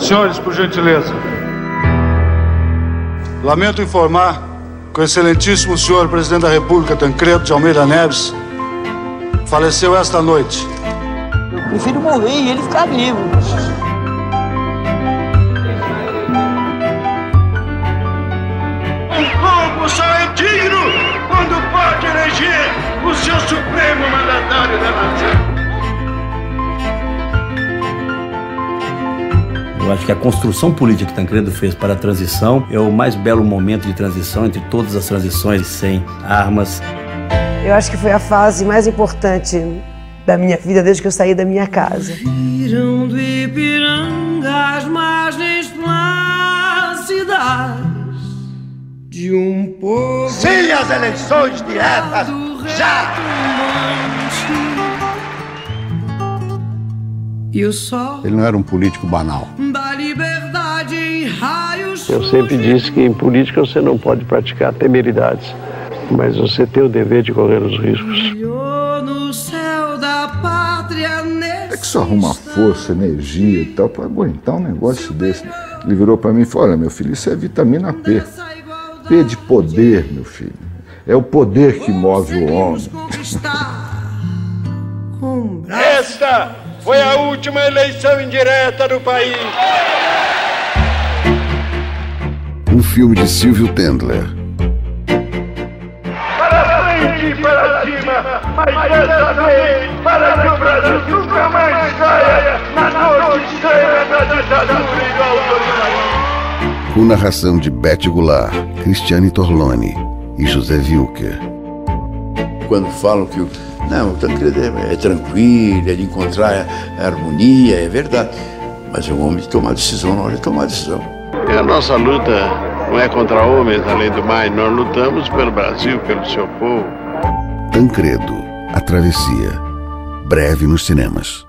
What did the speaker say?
Senhores, por gentileza. Lamento informar que o excelentíssimo senhor presidente da República, Tancredo de Almeida Neves, faleceu esta noite. Eu prefiro morrer e ele ficar vivo. Um povo só é digno quando pode eleger o seu supremo mandatário da nação. Eu acho que a construção política que Tancredo fez para a transição é o mais belo momento de transição entre todas as transições sem armas. Eu acho que foi a fase mais importante da minha vida desde que eu saí da minha casa. Viram do Ipiranga as margens plácidas de um povo. Sim, as eleições diretas, já! E o sol. Ele não era um político banal. Da liberdade em raios. Eu sempre disse que em política você não pode praticar temeridades, mas você tem o dever de correr os riscos. No céu da pátria. É que só arruma força, energia e tal para aguentar um negócio desse. Ele virou para mim e falou: olha, meu filho, isso é vitamina P. P de poder, meu filho. É o poder que move o homem. Esta foi a última eleição indireta do país. Um filme de Silvio Tendler. Para frente e para cima, mas dessa vez para que o Brasil nunca mais caia na noite extrema da ditadura e do autoritarismo. Com narração de Bete Goulart, Cristiane Torlone e José Wilker. Quando falam que o Tancredo é tranquilo, é de encontrar a harmonia, é verdade. Mas é um homem de tomar decisão na hora de tomar decisão. E a nossa luta não é contra homens, além do mais, nós lutamos pelo Brasil, pelo seu povo. Tancredo, A Travessia. Breve nos cinemas.